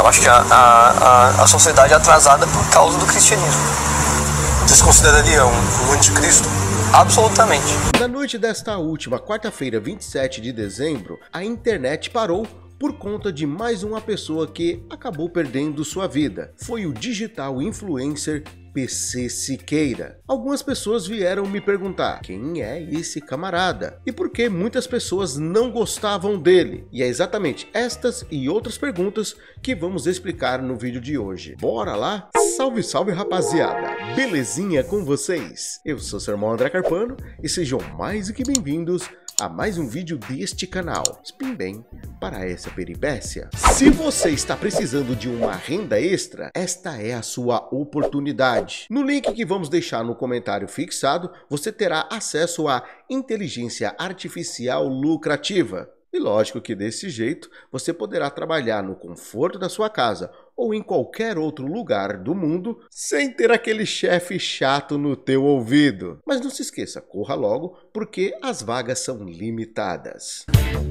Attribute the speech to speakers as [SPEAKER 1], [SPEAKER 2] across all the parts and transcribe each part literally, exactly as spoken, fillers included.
[SPEAKER 1] Eu acho que a, a, a sociedade é atrasada por causa do cristianismo.
[SPEAKER 2] Você se consideraria um, um anticristo?
[SPEAKER 1] Absolutamente.
[SPEAKER 3] Na noite desta última quarta-feira, vinte e sete de dezembro, a internet parou por conta de mais uma pessoa que acabou perdendo sua vida. Foi o digital influencer P C Siqueira. Algumas pessoas vieram me perguntar quem é esse camarada e por que muitas pessoas não gostavam dele. E é exatamente estas e outras perguntas que vamos explicar no vídeo de hoje. Bora lá? Salve, salve rapaziada! Belezinha com vocês? Eu sou seu irmão André Carpano e sejam mais do que bem-vindos a mais um vídeo deste canal. Spin bem para essa peripécia. Se você está precisando de uma renda extra, esta é a sua oportunidade. No link que vamos deixar no comentário fixado, você terá acesso à inteligência artificial lucrativa. E lógico que desse jeito você poderá trabalhar no conforto da sua casa ou em qualquer outro lugar do mundo sem ter aquele chefe chato no teu ouvido. Mas não se esqueça, corra logo porque as vagas são limitadas.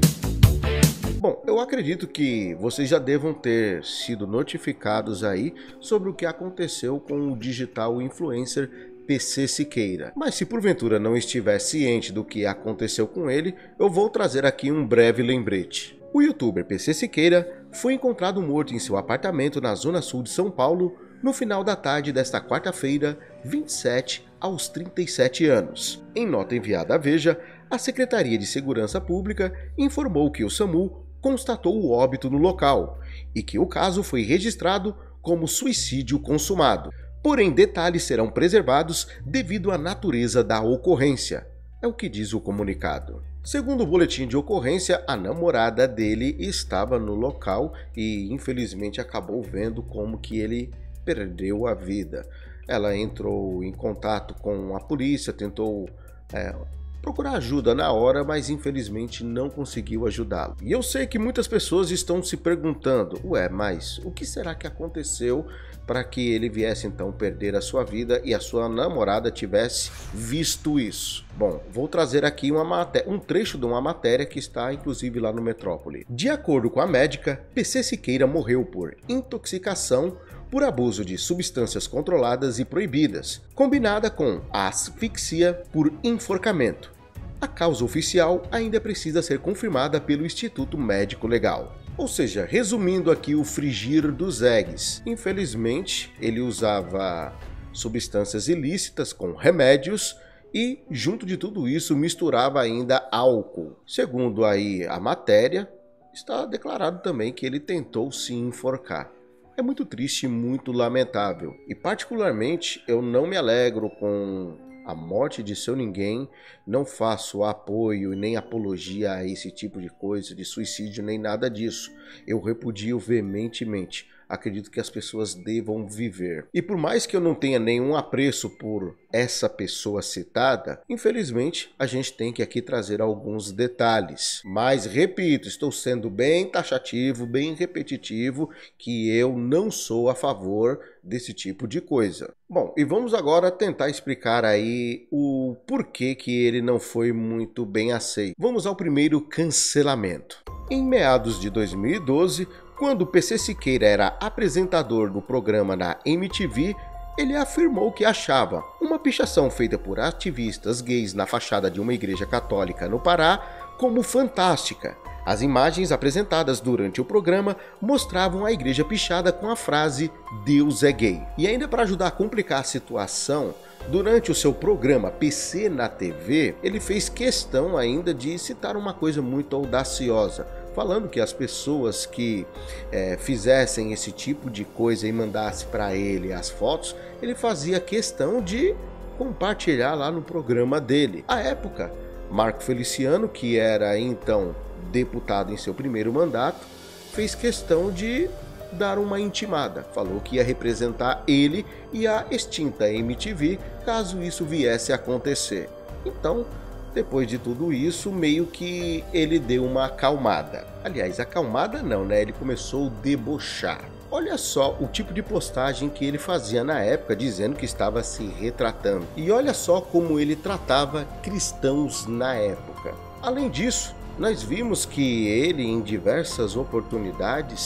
[SPEAKER 3] Bom, eu acredito que vocês já devam ter sido notificados aí sobre o que aconteceu com o digital influencer P C Siqueira. Mas se porventura não estiver ciente do que aconteceu com ele, eu vou trazer aqui um breve lembrete. O youtuber P C Siqueira foi encontrado morto em seu apartamento na zona sul de São Paulo no final da tarde desta quarta-feira, vinte e sete, aos trinta e sete anos. Em nota enviada à Veja, a Secretaria de Segurança Pública informou que o SAMU constatou o óbito no local e que o caso foi registrado como suicídio consumado. Porém, detalhes serão preservados devido à natureza da ocorrência, é o que diz o comunicado. Segundo o boletim de ocorrência, a namorada dele estava no local e infelizmente acabou vendo como que ele perdeu a vida. Ela entrou em contato com a polícia, tentou é, procurar ajuda na hora, mas infelizmente não conseguiu ajudá-lo. E eu sei que muitas pessoas estão se perguntando, ué, mas o que será que aconteceu para que ele viesse então perder a sua vida e a sua namorada tivesse visto isso? Bom, vou trazer aqui uma matéria, um trecho de uma matéria que está inclusive lá no Metrópole. De acordo com a médica, P C Siqueira morreu por intoxicação por abuso de substâncias controladas e proibidas, combinada com asfixia por enforcamento. A causa oficial ainda precisa ser confirmada pelo Instituto Médico Legal. Ou seja, resumindo aqui o frigir dos eggs, infelizmente ele usava substâncias ilícitas com remédios e junto de tudo isso misturava ainda álcool. Segundo aí a matéria, está declarado também que ele tentou se enforcar. É muito triste e muito lamentável. E particularmente eu não me alegro com a morte de seu ninguém, não faço apoio nem apologia a esse tipo de coisa, de suicídio, nem nada disso. Eu repudio veementemente. Acredito que as pessoas devam viver. E por mais que eu não tenha nenhum apreço por essa pessoa citada, infelizmente a gente tem que aqui trazer alguns detalhes. Mas repito, estou sendo bem taxativo, bem repetitivo, que eu não sou a favor desse tipo de coisa. Bom, e vamos agora tentar explicar aí o porquê que ele não foi muito bem aceito. Vamos ao primeiro cancelamento. Em meados de dois mil e doze, quando P C Siqueira era apresentador do programa na M T V, ele afirmou que achava uma pichação feita por ativistas gays na fachada de uma igreja católica no Pará como fantástica. As imagens apresentadas durante o programa mostravam a igreja pichada com a frase "Deus é gay". E ainda para ajudar a complicar a situação, durante o seu programa P C na T V, ele fez questão ainda de citar uma coisa muito audaciosa, falando que as pessoas que é, fizessem esse tipo de coisa e mandassem para ele as fotos, ele fazia questão de compartilhar lá no programa dele. À época, Marco Feliciano, que era então deputado em seu primeiro mandato, fez questão de dar uma intimada, falou que ia representar ele e a extinta M T V caso isso viesse a acontecer. Então, depois de tudo isso, meio que ele deu uma acalmada. Aliás, acalmada não, né? Ele começou a debochar. Olha só o tipo de postagem que ele fazia na época, dizendo que estava se retratando. E olha só como ele tratava cristãos na época. Além disso, nós vimos que ele, em diversas oportunidades,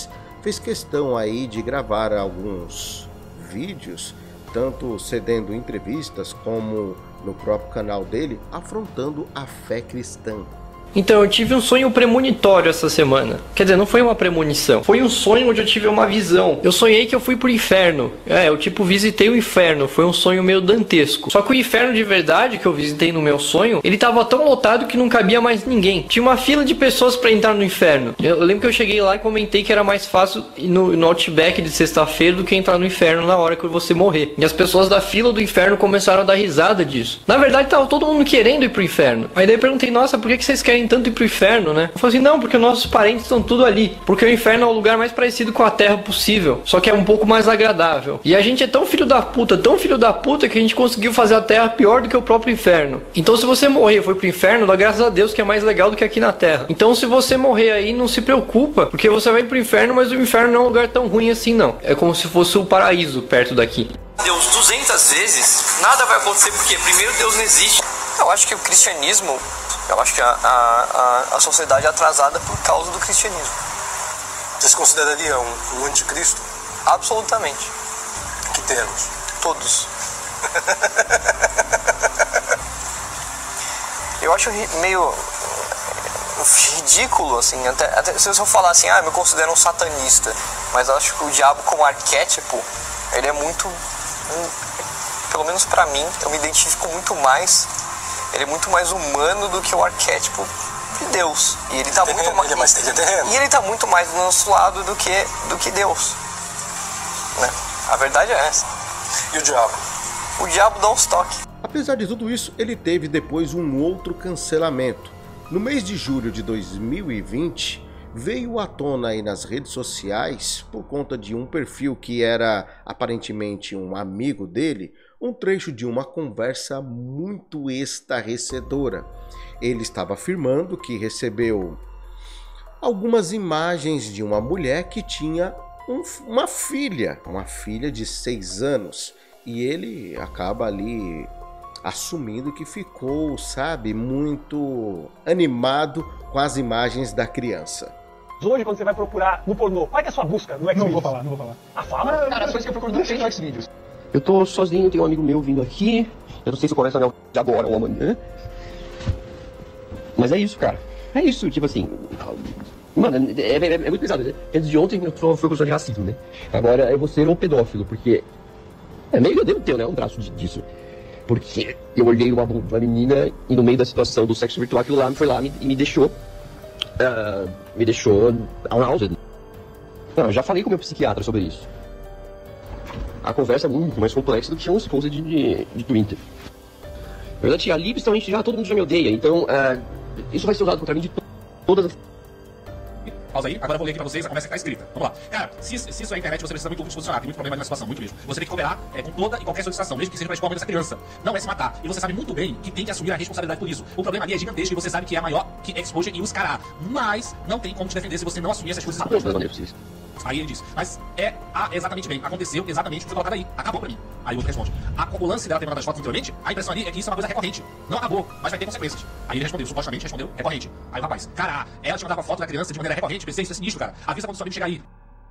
[SPEAKER 3] fez questão aí de gravar alguns vídeos, tanto cedendo entrevistas como no próprio canal dele, afrontando a fé cristã.
[SPEAKER 4] Então, eu tive um sonho premonitório essa semana. Quer dizer, não foi uma premonição. Foi um sonho onde eu tive uma visão. Eu sonhei que eu fui pro inferno. É, eu tipo visitei o inferno. Foi um sonho meio dantesco. Só que o inferno de verdade que eu visitei no meu sonho, ele tava tão lotado que não cabia mais ninguém. Tinha uma fila de pessoas pra entrar no inferno. Eu lembro que eu cheguei lá e comentei que era mais fácil ir no, no Outback de sexta-feira do que entrar no inferno na hora que você morrer. E as pessoas da fila do inferno começaram a dar risada disso. Na verdade, tava todo mundo querendo ir pro inferno. Aí daí eu perguntei, nossa, por que que vocês querem tanto ir pro inferno, né? Eu falei assim, não, porque nossos parentes estão tudo ali. Porque o inferno é o lugar mais parecido com a terra possível. Só que é um pouco mais agradável. E a gente é tão filho da puta, tão filho da puta, que a gente conseguiu fazer a terra pior do que o próprio inferno. Então se você morrer e for pro inferno, dá graças a Deus que é mais legal do que aqui na terra. Então se você morrer aí, não se preocupa, porque você vai pro inferno, mas o inferno não é um lugar tão ruim assim, não. É como se fosse o paraíso perto daqui.
[SPEAKER 1] Deus duzentas vezes, nada vai acontecer, porque primeiro Deus não existe. Eu acho que o cristianismo, eu acho que a, a, a sociedade é atrasada por causa do cristianismo.
[SPEAKER 2] Você se consideraria um, um anticristo?
[SPEAKER 1] Absolutamente.
[SPEAKER 2] Que termos?
[SPEAKER 1] Todos. Eu acho meio ridículo, assim, até, até se eu falar assim, ah, eu me considero um satanista, mas eu acho que o diabo como arquétipo, ele é muito, um, pelo menos pra mim, eu me identifico muito mais, ele é muito mais humano do que o arquétipo de Deus. E ele tá muito mais,
[SPEAKER 2] ele é mais ele é terreno.
[SPEAKER 1] E ele tá muito mais do nosso lado do que, do que Deus, né? A verdade é essa.
[SPEAKER 2] E o diabo?
[SPEAKER 1] O diabo dá uns toques.
[SPEAKER 3] Apesar de tudo isso, ele teve depois um outro cancelamento. No mês de julho de dois mil e vinte, veio à tona aí nas redes sociais, por conta de um perfil que era aparentemente um amigo dele, um trecho de uma conversa muito estarrecedora. Ele estava afirmando que recebeu algumas imagens de uma mulher que tinha um, uma filha, uma filha de seis anos, e ele acaba ali assumindo que ficou, sabe, muito animado com as imagens da criança.
[SPEAKER 5] Hoje, quando você vai procurar no pornô, qual é, que é a sua busca no Xvideos?
[SPEAKER 6] Não vou falar, não vou falar.
[SPEAKER 5] Ah, fala?
[SPEAKER 6] Cara, as coisas que eu procuro não tem no Xvideos. Eu tô sozinho, tem um amigo meu vindo aqui. Eu não sei se eu começo a de agora ou amanhã. Mas é isso, cara. É isso, tipo assim... Mano, é, é, é, é muito pesado, né? Antes de ontem eu só fui acusado de racismo, né? Agora eu vou ser um pedófilo, porque... É meio que eu devo ter, né? Um traço disso. Porque eu olhei uma, uma menina e no meio da situação do sexo virtual, aquilo lá foi lá e me, me deixou... Uh, me deixou aroused. Não, eu já falei com o meu psiquiatra sobre isso. A conversa é muito mais complexa do que um post de, de, de Twitter. Na verdade, ali, principalmente, já todo mundo já me odeia. Então, uh, isso vai ser usado contra mim de to todas as...
[SPEAKER 7] Pausa aí, agora eu vou ler aqui pra vocês a conversa que tá escrita. Vamos lá. Cara, se, se isso é internet, você precisa muito se posicionar. Tem muito problema na situação, muito mesmo. Você tem que cooperar é, com toda e qualquer solicitação, mesmo que seja pra expor a mãe dessa criança. Não é se matar. E você sabe muito bem que tem que assumir a responsabilidade por isso. O problema ali é gigantesco e você sabe que é maior que Exposure e os caras. Mas não tem como te defender se você não assumir essas coisas. Aí ele diz, mas é ah, exatamente bem, aconteceu exatamente o que foi colocado aí, acabou pra mim. Aí o outro responde, a, o lance dela ter mandado as fotos anteriormente, a impressão ali é que isso é uma coisa recorrente. Não acabou, mas vai ter consequências. Aí ele respondeu, supostamente respondeu, recorrente. Aí o rapaz, cara, ela te mandava foto da criança de maneira recorrente, pensei, isso é sinistro, cara. Avisa quando sua amigo chegar aí.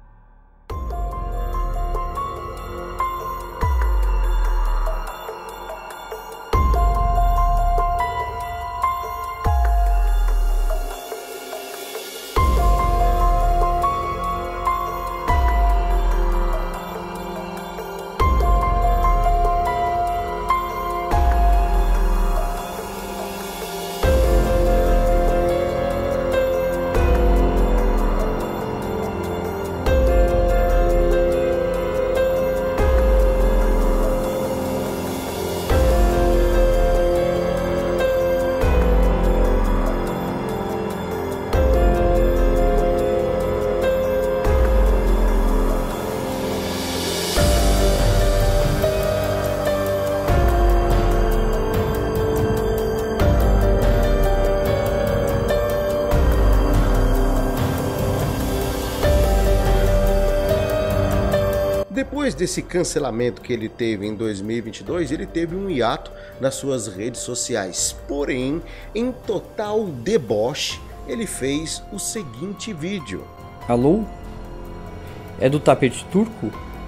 [SPEAKER 3] Depois desse cancelamento que ele teve em dois mil e vinte e dois, ele teve um hiato nas suas redes sociais. Porém, em total deboche, ele fez o seguinte vídeo.
[SPEAKER 8] Alô? é do tapete turco.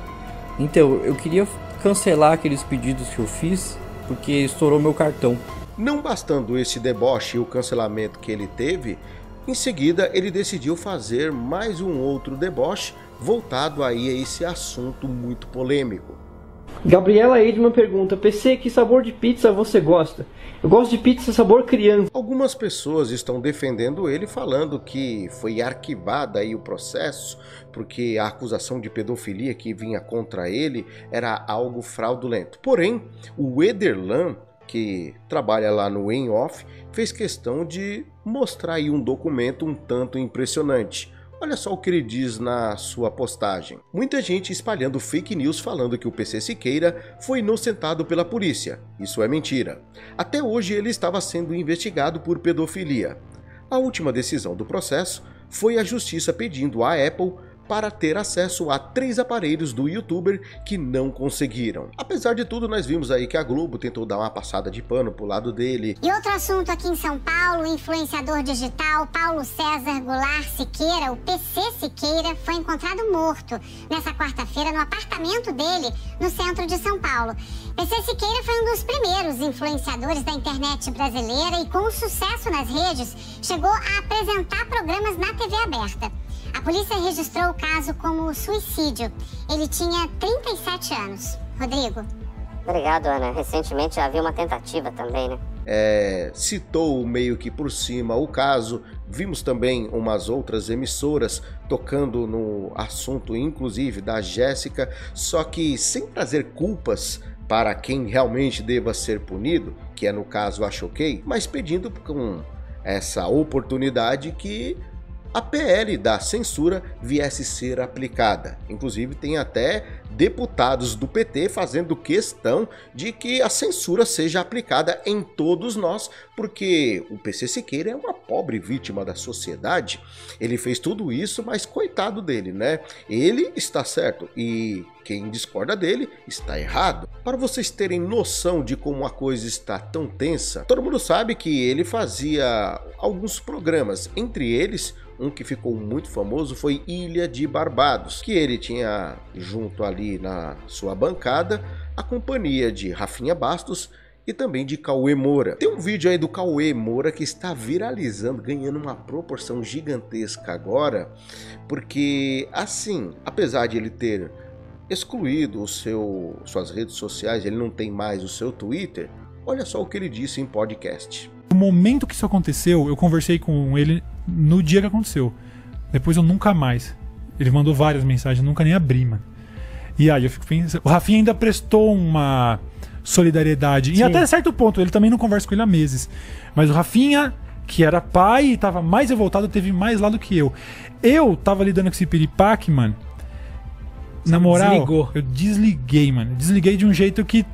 [SPEAKER 8] Então, eu queria cancelar aqueles pedidos que eu fiz, porque estourou meu cartão.
[SPEAKER 3] Não bastando esse deboche e o cancelamento que ele teve, em seguida ele decidiu fazer mais um outro deboche voltado aí a esse assunto muito polêmico.
[SPEAKER 4] Gabriela Edman pergunta: P C, que sabor de pizza você gosta? Eu gosto de pizza sabor criança.
[SPEAKER 3] Algumas pessoas estão defendendo ele, falando que foi arquivada aí o processo, porque a acusação de pedofilia que vinha contra ele era algo fraudulento. Porém, o Ederlan, que trabalha lá no Em Off, fez questão de mostrar aí um documento um tanto impressionante. Olha só o que ele diz na sua postagem. Muita gente espalhando fake news falando que o P C Siqueira foi inocentado pela polícia. Isso é mentira. Até hoje ele estava sendo investigado por pedofilia. A última decisão do processo foi a justiça pedindo à Apple para ter acesso a três aparelhos do youtuber que não conseguiram. Apesar de tudo, nós vimos aí que a Globo tentou dar uma passada de pano pro lado dele.
[SPEAKER 9] E outro assunto aqui em São Paulo, o influenciador digital Paulo César Goulart Siqueira, o P C Siqueira, foi encontrado morto nessa quarta-feira no apartamento dele, no centro de São Paulo. P C Siqueira foi um dos primeiros influenciadores da internet brasileira e, com sucesso nas redes, chegou a apresentar programas na T V aberta. A polícia registrou o caso como suicídio. Ele tinha trinta e sete anos. Rodrigo.
[SPEAKER 10] Obrigado, Ana. Recentemente havia uma tentativa também, né?
[SPEAKER 3] É, citou meio que por cima o caso. Vimos também umas outras emissoras tocando no assunto, inclusive da Jéssica, só que sem trazer culpas para quem realmente deva ser punido, que é no caso a Choquei, mas pedindo com essa oportunidade que a P L da censura viesse ser aplicada. Inclusive tem até deputados do P T fazendo questão de que a censura seja aplicada em todos nós, porque o P C Siqueira é uma pobre vítima da sociedade. Ele fez tudo isso, mas coitado dele, né? Ele está certo e quem discorda dele está errado. Para vocês terem noção de como a coisa está tão tensa, todo mundo sabe que ele fazia alguns programas, entre eles um que ficou muito famoso foi Ilha de Barbados, que ele tinha junto ali na sua bancada a companhia de Rafinha Bastos e também de Cauê Moura. Tem um vídeo aí do Cauê Moura que está viralizando, ganhando uma proporção gigantesca agora, porque assim, apesar de ele ter excluído o seu, suas redes sociais, ele não tem mais o seu Twitter, olha só o que ele disse em podcast.
[SPEAKER 11] No momento que isso aconteceu, eu conversei com ele no dia que aconteceu. Depois eu nunca mais. Ele mandou várias mensagens, eu nunca nem abri, mano. E aí eu fico pensando... O Rafinha ainda prestou uma solidariedade. Sim. E até certo ponto, ele também não conversa com ele há meses. Mas o Rafinha, que era pai e tava mais revoltado, teve mais lá do que eu. Eu tava lidando com esse piripaque, mano. Você na moral, desligou. Eu desliguei, mano. Desliguei de um jeito que...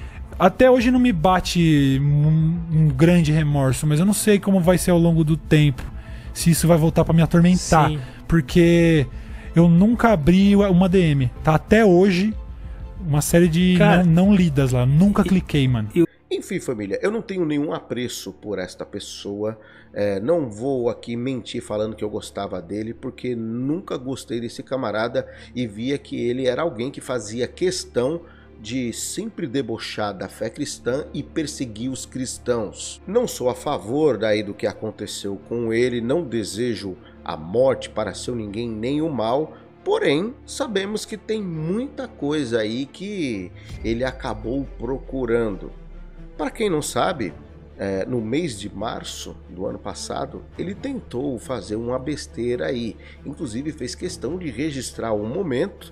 [SPEAKER 11] Até hoje não me bate um, um grande remorso, mas eu não sei como vai ser ao longo do tempo, se isso vai voltar pra me atormentar. Sim. Porque eu nunca abri uma D M, tá? Até hoje, uma série de Cara, não, não lidas lá, nunca e, cliquei, mano. Eu...
[SPEAKER 3] Enfim, família, eu não tenho nenhum apreço por esta pessoa, é, não vou aqui mentir falando que eu gostava dele, porque nunca gostei desse camarada e via que ele era alguém que fazia questão de sempre debochar da fé cristã e perseguir os cristãos. Não sou a favor daí do que aconteceu com ele, não desejo a morte para seu ninguém nem o mal, porém sabemos que tem muita coisa aí que ele acabou procurando. Para quem não sabe, é, no mês de março do ano passado, ele tentou fazer uma besteira aí, inclusive fez questão de registrar um momento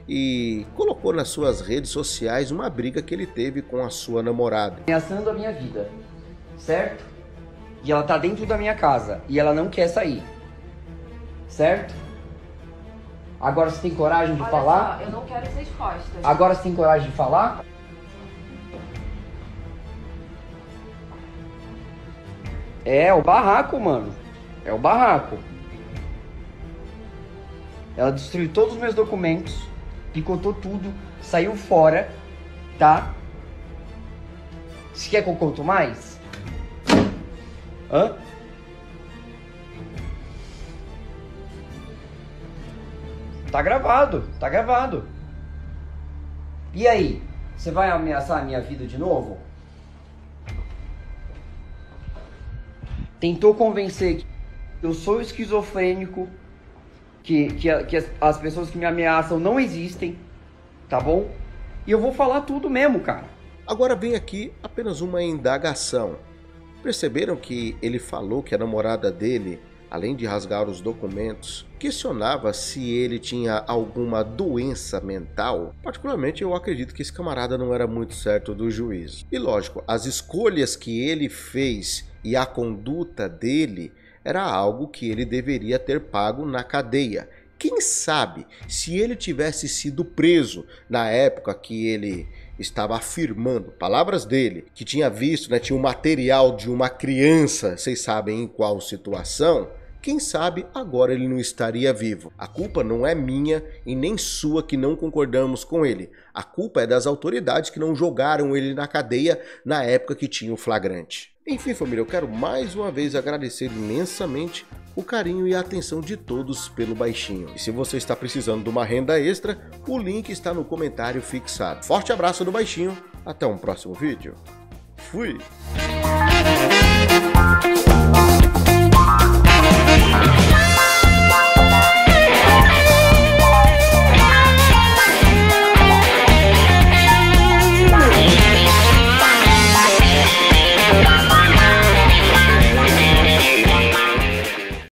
[SPEAKER 3] e colocou nas suas redes sociais uma briga que ele teve com a sua namorada.
[SPEAKER 8] Ameaçando a minha vida, certo? E ela tá dentro da minha casa e ela não quer sair, certo? Agora você tem coragem de
[SPEAKER 12] Olha
[SPEAKER 8] falar?
[SPEAKER 12] Só, eu não quero ser exposta.
[SPEAKER 8] Agora você tem coragem de falar? É, o barraco, mano. É o barraco. Ela destruiu todos os meus documentos, picotou tudo, saiu fora, tá? Você quer que eu conto mais? Hã? Tá gravado, tá gravado. E aí? Você vai ameaçar a minha vida de novo? Tentou convencer que eu sou esquizofrênico, que, que, que as, as pessoas que me ameaçam não existem, tá bom? E eu vou falar tudo mesmo, cara.
[SPEAKER 3] Agora vem aqui apenas uma indagação. Perceberam que ele falou que a namorada dele, além de rasgar os documentos, questionava se ele tinha alguma doença mental? Particularmente eu acredito que esse camarada não era muito certo do juízo. E lógico, as escolhas que ele fez e a conduta dele era algo que ele deveria ter pago na cadeia. Quem sabe se ele tivesse sido preso na época que ele estava afirmando, palavras dele, que tinha visto, né, tinha um material de uma criança, vocês sabem em qual situação, quem sabe agora ele não estaria vivo. A culpa não é minha e nem sua que não concordamos com ele. A culpa é das autoridades que não jogaram ele na cadeia na época que tinha o flagrante. Enfim, família, eu quero mais uma vez agradecer imensamente o carinho e a atenção de todos pelo Baixinho. E se você está precisando de uma renda extra, o link está no comentário fixado. Forte abraço do Baixinho, até um próximo vídeo. Fui!